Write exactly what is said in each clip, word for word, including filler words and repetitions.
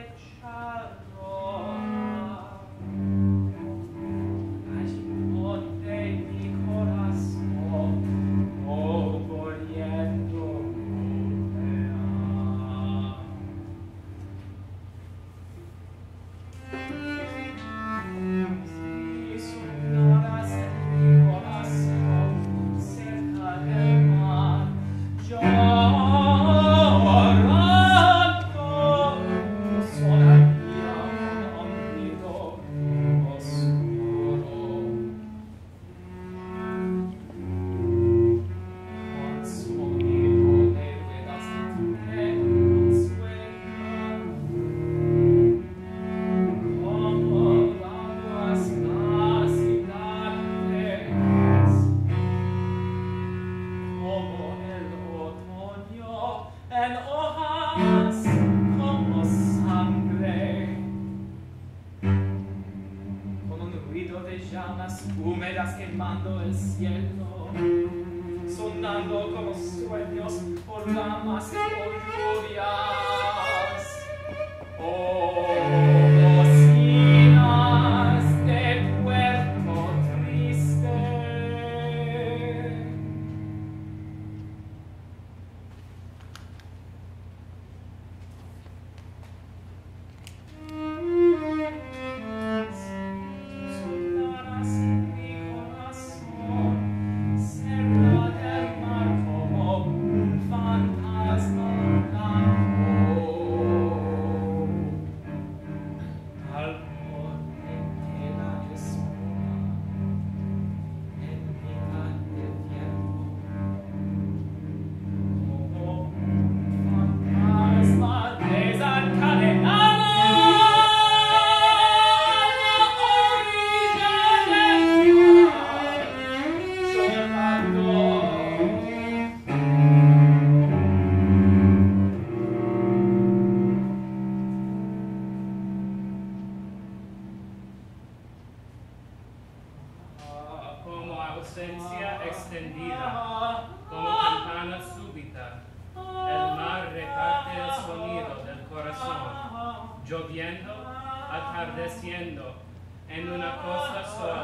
ausencia extendida, como campana súbita, el mar reparte el sonido del corazón, lloviendo, atardeciendo, en una costa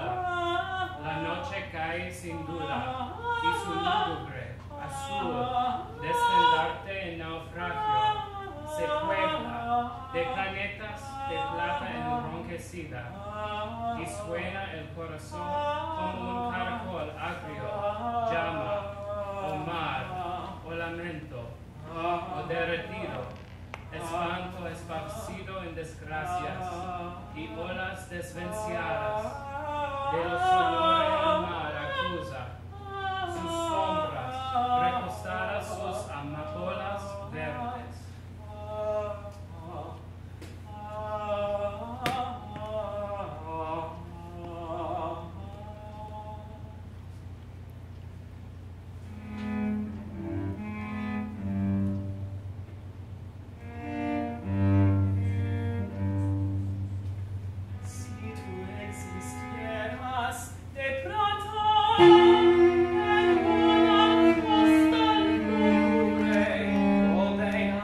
sola. La noche cae sin duda, y su lúgubre, azul, descendarte en naufragio, se puebla de planetas de plata enronquecida, y suena el corazón como un caracol agrio, llama, o mar, o lamento, o derretido, espanto esparcido en desgracias, y olas desvenciadas, de los sonores el mar acusa, sus sombras, recostadas sus amapolas verdes. En una costa lúgubre, donde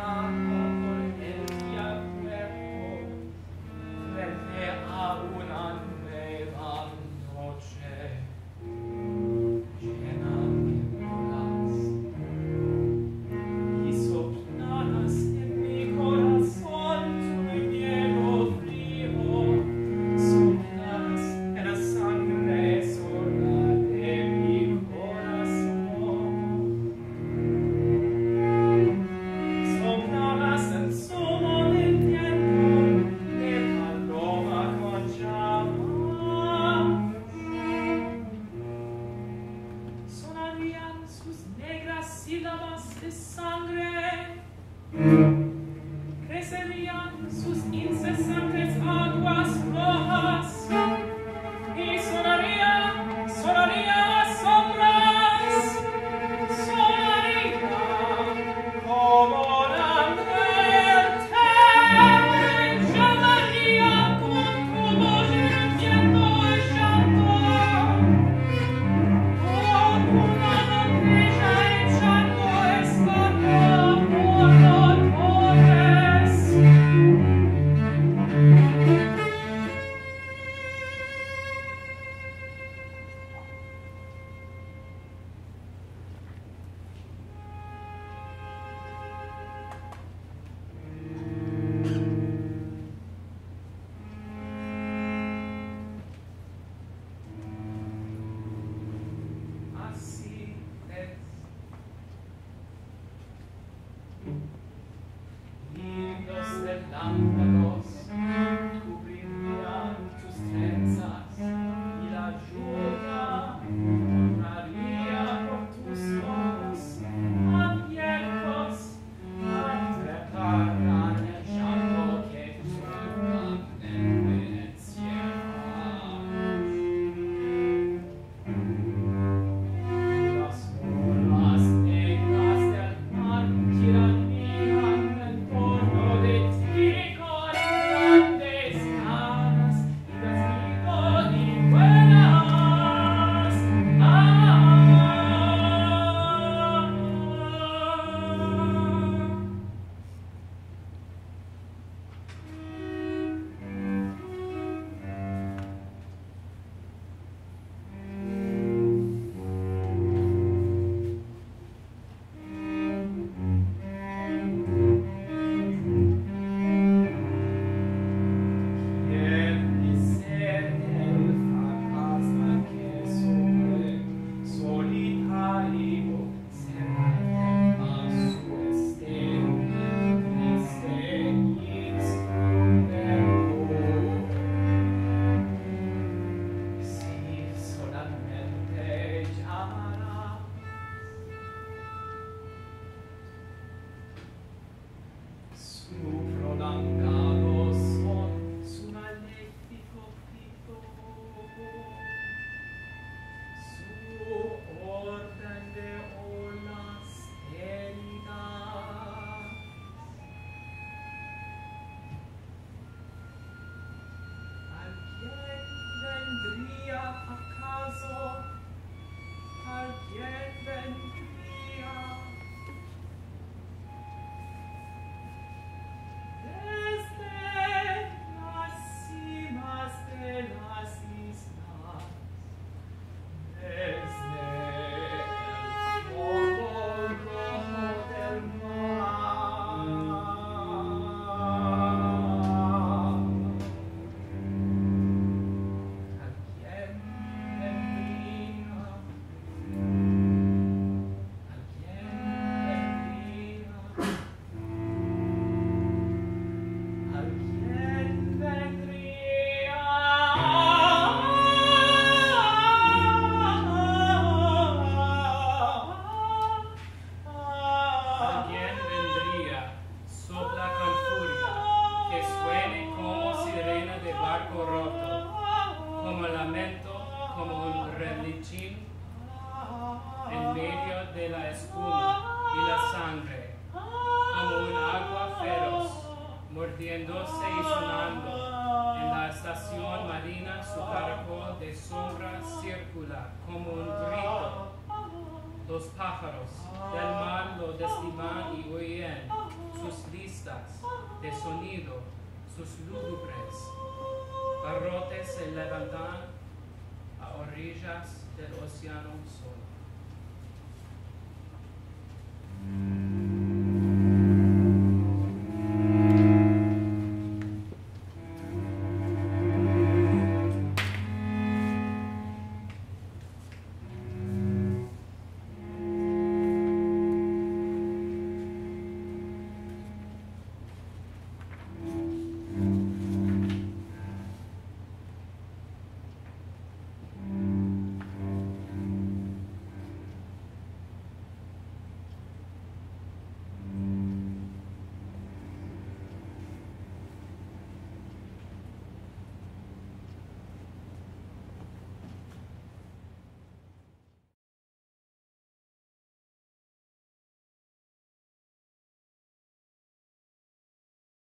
como lamento, como un relinchín en medio de la espuma y la sangre, como un agua feroz, mordiéndose y sonando en la estación marina su caracol de sombra circula como un grito. Los pájaros del mar lo desliman y huyen, sus listas de sonido, sus lúgubres barrotes se levantan a orillas del océano solo.